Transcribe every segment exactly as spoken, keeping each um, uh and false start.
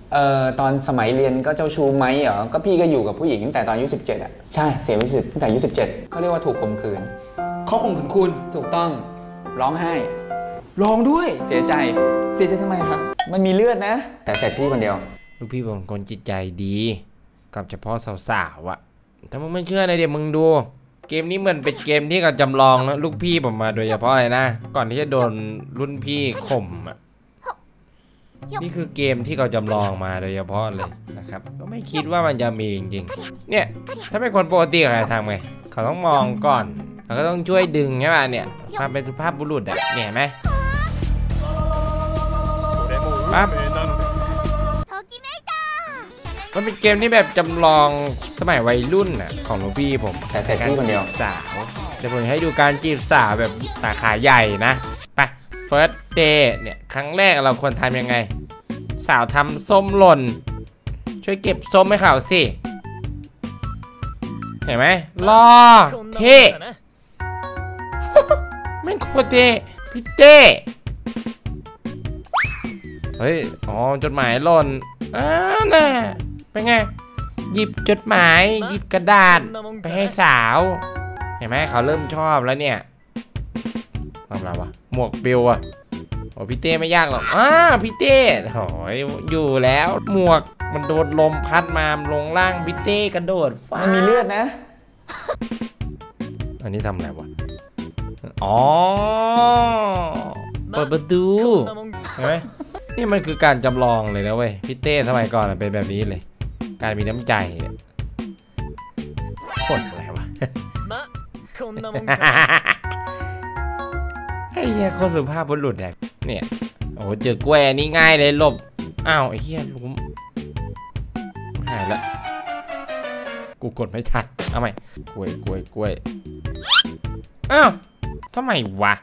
เอ่อตอนสมัยเรียนก็เจ้าชู้ไหมเหรอก็พี่ก็อยู่กับผู้หญิงตั้งแต่ตอนอายุสิบเจ็ดอ่ะใช่เสียชีวิตตั้งแต่อายุสิบเจ็ดเขาเรียกว่าถูกข่มขืนเขาข่มขืนคุณถูกต้องร้องไห้ร้องด้วยเสียใจเสียใจทำไมครับมันมีเลือดนะแต่เสร็จพี่คนเดียวลูกพี่ผมคนจิตใจดีกับเฉพาะสาวๆอะถ้ามึงไม่เชื่อนะเดี๋ยวมึงดูเกมนี้เหมือนเป็นเกมที่เขาจำลองแล้วลูกพี่ผมมาโดยเฉพาะเลยนะก่อนที่จะโดนรุ่นพี่ข่มอะนี่คือเกมที่เขาจำลองมาโดยเฉพาะเลยนะครับก็ไม่คิดว่ามันจะมีจริงๆเนี่ยถ้าเป็นคนปกติเขาจะทำไงเขาต้องมองก่อนแล้วก็ต้องช่วยดึงใช่ป่ะเนี่ยมาเป็นสุภาพบุรุษอะเนี่ยเห็นไหมปั๊บมันเป็นเกมที่แบบจำลองสมัยวัยรุ่นน่ะของลูกพี่ผมแต่เสร็จพี่คนเดียวสาวจะผมให้ดูการจีบสาวแบบสาขาใหญ่นะไป first day เนี่ยครั้งแรกเราควรทำยังไงสาวทำส้มหล่นช่วยเก็บส้มให้เขาสิเห็นไหมรอเท่ไม่โคตรเท่พี่เต้เฮ้ยอ๋อจดหมายหล่นอ่าน่ะเป็นไงหยิบจดหมายหยิบกระดาษไปให้สาวเห็นไหมเขาเริ่มชอบแล้วเนี่ยทำอะไรวะหมวกปิวอะโอ้พี่เต้ไม่ยากหรอกอ้าพี่เต้โหยอยู่แล้วหมวกมันโดนลมพัดมาลงล่างพี่เต้กระโดดฟ้ามันมีเลือดนะอันนี้ทำอะไรวะอ๋อเปิดประตูเห็นไหมนี่มันคือการจำลองเลยนะเว้ยพี่เต้สมัยก่อนเป็นแบบนี้เลยการมีน้ำใจคนอะไรวะไอ้เหี้ยโคตรสุภาพบุรุษเนี่ยเนี่ยโอ้เจอกล้วยนี่ง่ายเลยหลบอ้าวไอ้เหี้ยลุมหายละกูกดไม่ทันเอาใหม่กล้วยกล้วยกล้วยอ้าวทำไมวะ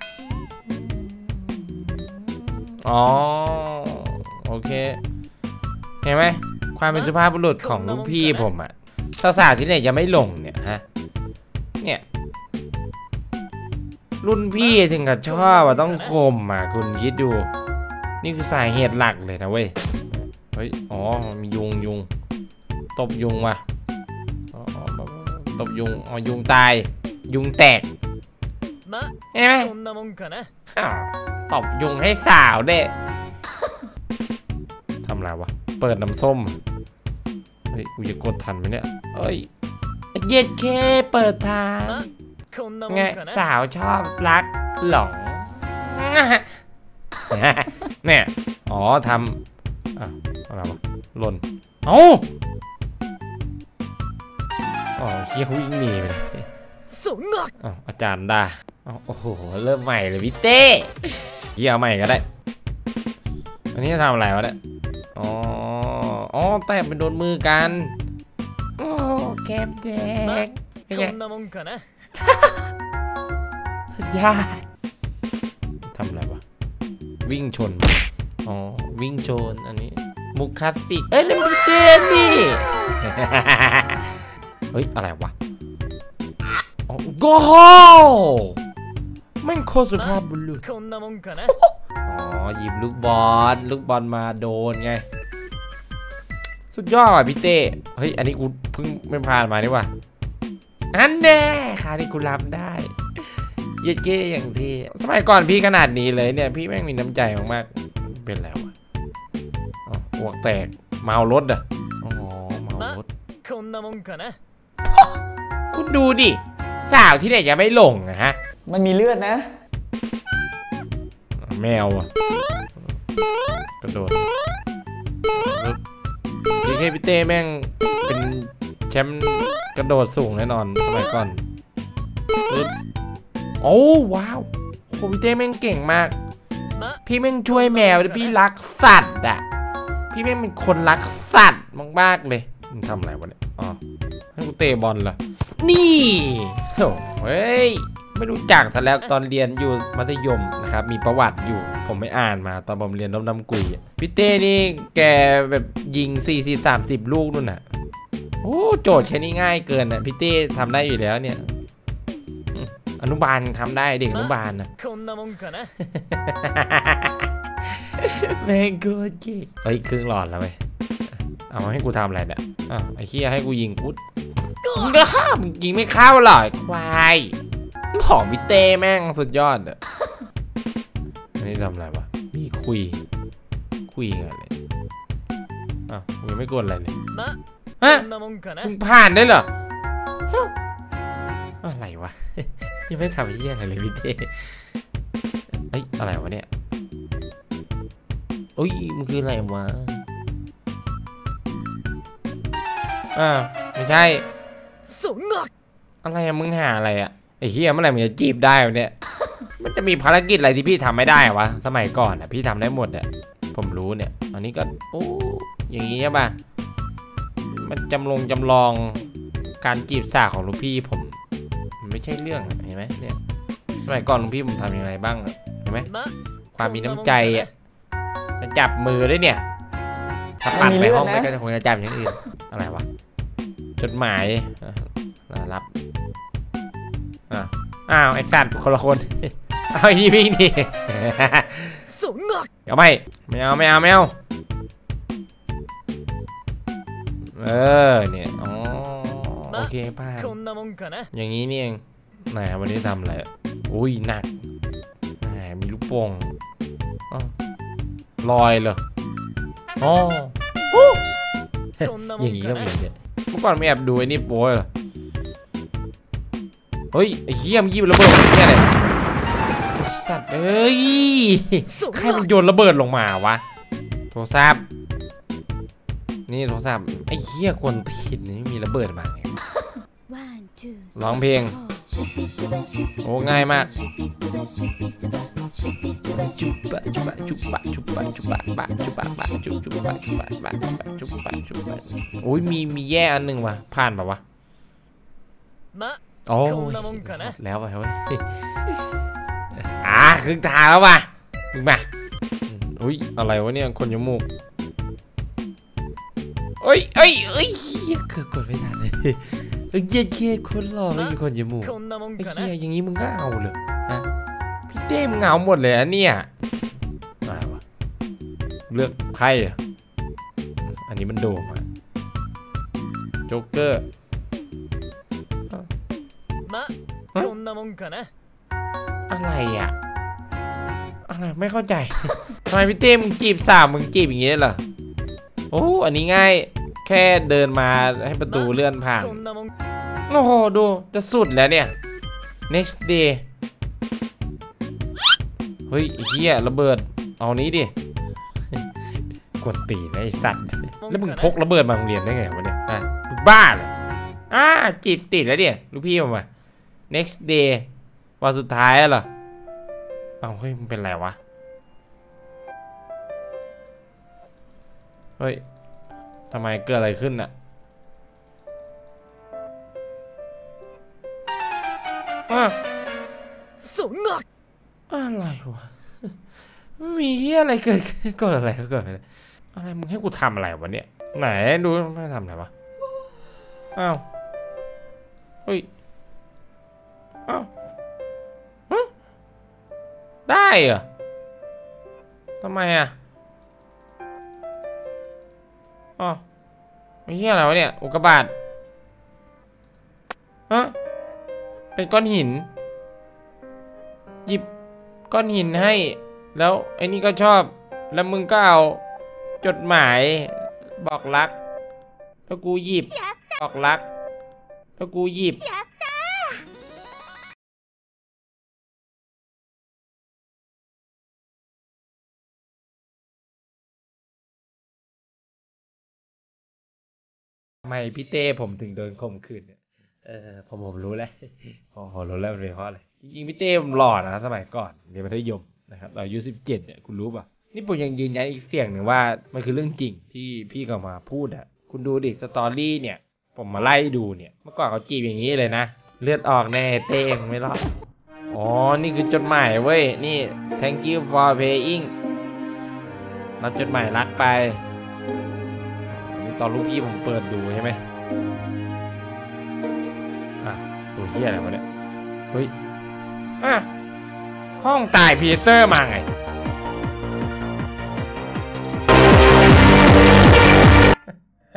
อ๋อโอเคเห็นไหมความเป็นสุภาพบุรุษของลูกพี่ผมอะสาวๆที่ไหนจะไม่หลงเนี่ยฮะเนี่ยรุ่นพี่ถึงกับชอบว่าต้องคมอ่ะคุณคิดดูนี่คือสาเหตุหลักเลยนะเว้ยเฮ้ยอ๋อมียุงยุงตบยุงว่ะตบยุงอ๋อยุงตายยุงแตกเห็นไหมตบยุงให้สาวเด้ทำอะไรวะเปิดน้ำส้มเฮ้ยกูจะกดทันไหมเนี่ยเอ้ยเย็ดเคเปิดทางไงสาวชอบรักหลงเนี่ยอ๋อทำอ่ะอะไรวะหล่นเอ้าอ๋อเฮียเขาวิ่งหนีไปเลยอ๋ออาจารย์ด่าโอ้โหเริ่มใหม่เลยพี่เต้เฮียเอาใหม่ก็ได้อันนี้จะทำอะไรวะเนี่ยอ๋ออ๋อแต่เป็นโดนมือกันโอ้แก้มแดงเป็นไงสุดยอดทำอะไรวะวิ่งชนอ๋อวิ่งชนอันนี้มุกคลาสสิกเอ้ยนั่นพี่เต้นี่เฮ้ยอะไรวะอ๋อโก้แม่งโคตรสุภาพบุรุษอ๋อหยิบลูกบอลลูกบอลมาโดนไงสุดยอดว่ะพี่เต้เฮ้ยอันนี้กูเพิ่งไม่ผ่านมานี่ว่ะอันแน่ค่ะนี่กูรับได้เย็ดเก้อย่างที่สมัยก่อนพี่ขนาดนี้เลยเนี่ยพี่แม่งมีน้ำใจมากๆเป็นแล้วอ่ะอ๋อหัวแตกเมารถอ่ะอ๋อเมารถคุณดูดิสาวที่ไหนจะไม่หลงอะฮะมันมีเลือดนะแมวอ่ะกระโดดพี่เคพี่เต้แม่งเป็นแชมป์กระโดดสูงแน่นอนสมัยก่อนโอ้ว้าวโคพี่เต้แม่งเก่งมากพี่แม่งช่วยแมวแล้วพี่รักสัตว์อ่ะพี่แม่งเป็นคนรักสัตว์มากๆเลยมึงทำอะไรวะเนี่ยอ๋อให้กูเตะบอลเหรอนี่โถ่เฮ้ยไม่รู้จักซะแล้วตอนเรียนอยู่มัธยมนะครับมีประวัติอยู่ผมไม่อ่านมาตอนผมเรียนน้ำน้ำกุยพี่เต้นี่แกแบบยิงสี่สิบ สามสิบลูกนู่นน่ะโอ้โจทย์แค่นี้ง่ายเกินน่ะพี่เต้ทำได้อยู่แล้วเนี่ยอนุบาลทำได้เด็กอนุบาลนะแม่งโคตรเก่งเฮ้ยครึ่งหลอดแล้วเว้ยเอาให้กูทำอะไรเนี่ยอ่ะไอ้เหี้ยให้กูยิงกูมึงก็ข้ามมึงยิงไม่เข้าหรอกควายผอมวิเต้แม่งสุดยอดอะอันนี้ทำอะไรวะมีคุยคุยกันเลยอ่ะมึงไม่กดอะไรเลยฮะมึงผ่านได้เหรออะไรวะยังไม่ทำเหี้ยอะไรเลยวิเต้เอ้ยอะไรวะเนี่ยโอ้ยมันคืออะไรวะอ่าไม่ใช่อะไรอะมึงหาอะไรอะไอ้เฮียเมื่อไหร่มึงจะจีบได้วะเนี่ยมันจะมีภารกิจอะไรที่พี่ทำไม่ได้วะสมัยก่อนอะพี่ทำได้หมดอะผมรู้เนี่ยอันนี้ก็โอ้อย่างงี้ใช่ป่ะมันจำลองจำลองการจีบสาวของลูกพี่ผมมันไม่ใช่เรื่องเห็นไหมเนี่ยสมัยก่อนลูกพี่ผมทำยังไงบ้างเห็นไหมความมีน้ำใจอะจะจับมือด้วยเนี่ยถ้าปัดไปห้องไม่ก็จะคงจะจับอย่างอื่นอะไรวะจดหมายรับอ่ะอ้าวไอ้สัตว์คนละคนเอาไอ้นี่วิ่งดิเอาไม่ไม่เอาไม่เอาไม่เอาเออเนี่ยอ๋อโอเคผ่านอย่างนี้นี่เองไหนวันนี้ทำอะไรอุ้ยหนักแหมมีลูกโป่งลอยเหรออ๋ออย่างนี้ก็มีเนี่ยเมื่อก่อนไม่แอบดูไอ้นี่โป้เหรอเฮ้ยไอ้เหี้ยมันยิงระเบิดแค่ไหนสัตว์เอ้ยใครมันโยนระเบิดลงมาวะโทรศัพท์นี่โทรศัพท์ไอ้เหี้ยคนผิดนี่มีระเบิดมาไงร้องเพลงโอ้ง่ายมากจุบะจุบะจุบะจุบะจุบะบะจุบะบะจุบจุบะจุบะบะจุบะจุบะโอ้ยมีมีแย่อันหนึ่งว่ะผ่านแบบวะโอ้ยแล้วไปเฮ้ยอ่ะครึ่งทางแล้วว่ะมึงมาอุ้ยอะไรวะเนี่ยคนจมูกเอ้ยเอ้ยเอ้ยเกือบกดไม่ทันเลยเอ้ยเย้เย้คนหล่อเลยคนจมูกไอ้เหี้ยอย่างงี้มึงก็เอาเลยฮะพี่เต้มึงเอาหมดเลยอะเนี่ยอะไรวะเลือกไพ่อะอันนี้มันโดมอะโจ๊กเกอร์อะไรอะอะไรไม่เข้าใจทำไมพี่เต้มึงจีบสาวมึงจีบอย่างงี้เหรอโอ้อันนี้ง่ายแค่เดินมาให้ประตูเลื่อนผ่านโอ้โหดูจะสุดแล้วเนี่ย next day เฮ้ยเฮียระเบิดเอานี้ดิกดตีนะไอสัตว์แล้วมึงพกระเบิดมาโรงเรียนได้ไงวะเนี่ยอ่ะมึงบ้าเหรออ่าจีบติดแล้วเนี่ยลูกพี่มา next day วันสุดท้ายเหรอเอาเฮ้ยมันเป็นไรวะเฮ้ยทำไมเกิดอะไรขึ้นอะอ่ะอะไรวะมีเฮียอะไรเกิดเกิดอะไรเกิดอะไรอะไรมึงให้กูทำอะไรวะเนี่ยไหนดูไม่ทำอะไรวะอ้าวเฮ้ยอ้าวได้เหรอทำไมอะอ๋อไม่ใช่อะไรวะเนี่ยอุกกาบาตฮะเป็นก้อนหินหยิบก้อนหินให้แล้วไอ้นี่ก็ชอบแล้วมึงก็เอาจดหมายบอกรักแล้วกูหยิบบอกรักแล้วกูหยิบทำไมพี่เต้ผมถึงโดนข่มขืนเนี่ยเออผมผมรู้แล้วผมผมรู้แล้วเป็นเพราะอะไรจริงๆพี่เต้ผมหล่อนะสมัยก่อนเรียนมัธยมนะครับอายุสิบเจ็ดเนี่ยคุณรู้ป่ะนี่ผมยังยืนยันอีกเสียงหนึ่งว่ามันคือเรื่องจริงที่พี่เขามาพูดอ่ะคุณดูดิสตอรี่เนี่ยผมมาไล่ดูเนี่ยเมื่อก่อนเขาจีบอย่างนี้เลยนะเลือดออกแน่เต้งไม่รอดอ๋อนี่คือจดหมายเว้ยนี่ thank you for paying รับจดหมายรักไปตอนลูกพี่ผมเปิดดูใช่ไหมอ่ะตัวเฮียอะไรวะเนี่ยเฮ้ยอ่ะห้องตายพีเตอร์มาไง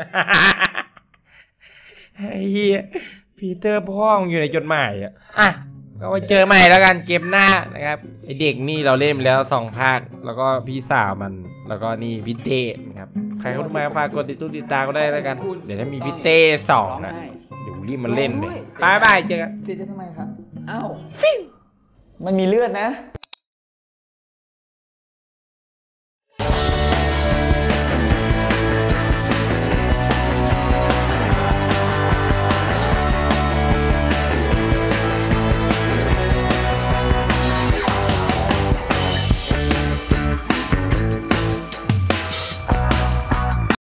ไอ้เหี้ยพีเตอร์พ่อมึงอยู่ในจดหมายอ่ะอ่ะก็ไว้เจอใหม่แล้วกันเกมหน้านะครับไอเด็กนี่เราเล่นไปแล้วสองภาคแล้วก็พี่สาวมันแล้วก็นี่พี่เต้นะครับใครเข้ามาฝากกดติดตู้ติดตามก็ได้แล้วกันเดี๋ยวถ้ามีพี่เต้สองนะเดี๋ยวรีบมาเล่นเลยบายบายเจอกันเสียใจทำไมครับอ้าวฟิวมันมีเลือดนะ